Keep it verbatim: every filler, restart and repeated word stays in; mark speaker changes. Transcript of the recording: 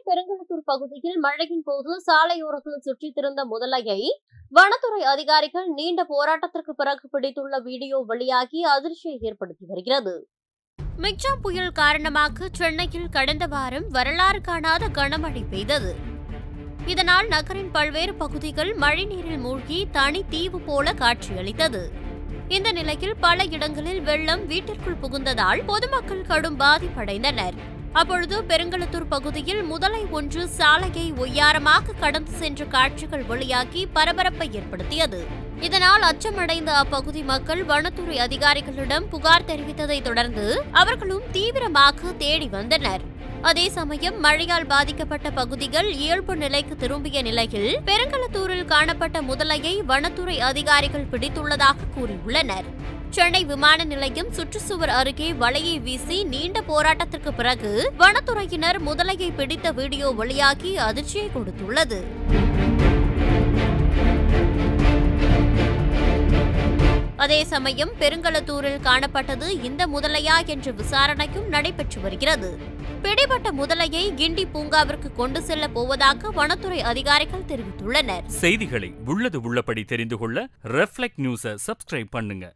Speaker 1: பெருங்கலத்தூர் பகுதியில் மழையின் போது சாலையோரத்தில் சுற்றித் திரிந்த முதலையை வனத்துறை அதிகாரிகள் நீண்ட போராட்டத்திற்கு பிறகு பிடித்துள்ள வீடியோ வெளியாகி அதிர்ச்சியை ஏற்படுத்தி வருகிறது. மிக்ஜாம் புயல் காரணமாக சென்னையில் கடந்த வாரம் வரலாறு காணாத கனமழை பெய்தது. இதனால் நகரின் பல்வேறு பகுதிகள் மழைநீரில் மூழ்கி தனி தீவு போல காட்சியளித்தது. இந்த நிலையில் பல இடங்களில் வெள்ளம் வீட்டிற்குள் புகுந்ததால் பொதுமக்கள் கடும் பாதிப்படைந்தனர். அப்பொழுது பெருங்கலத்தூர் பகுதியில் முதலை ஒன்று சாலையை ஒய்யாரமாக கடந்து சென்ற காட்சிகள் வெளியாகி பரபரப்பை ஏற்படுத்தியது. இதனால் அச்சமடைந்த அப்பகுதி மக்கள் வனத்துறை அதிகாரிகளிடம் புகார் தெரிவித்ததை தொடர்ந்து அவர்களும் தீவிரமாக தேடி வந்தனர். அதே சமயம் மழையால் பாதிக்கப்பட்ட பகுதிகள் இயல்பு நிலைக்கு திரும்பிய நிலையில் பெருங்கலத்தூரில் காணப்பட்ட முதலையை வனத்துறை அதிகாரிகள் பிடித்துள்ளதாக கூறியுள்ளனர். சென்னை விமான நிலையம் சுற்றுச்சுவர் அருகே வலையை வீசி நீண்ட போராட்டத்திற்கு பிறகு வனத்துறையினர் முதலையை பிடித்த வீடியோ வெளியாகி அதிர்ச்சியை கொடுத்துள்ளது. அதே சமயம் பெருங்கலத்தூரில் காணப்பட்டது இந்த முதலையா என்ற விசாரணையும் நடைபெற்று வருகிறது. பிடிபட்ட முதலையை கிண்டி பூங்காவிற்கு கொண்டு செல்ல போவதாக வனத்துறை அதிகாரிகள் தெரிவித்துள்ளனர்.
Speaker 2: செய்திகளை உள்ளது உள்ளபடி தெரிந்து கொள்ள ரெஃப்ளெக்ட் நியூஸை சப்ஸ்கிரைப் பண்ணுங்க.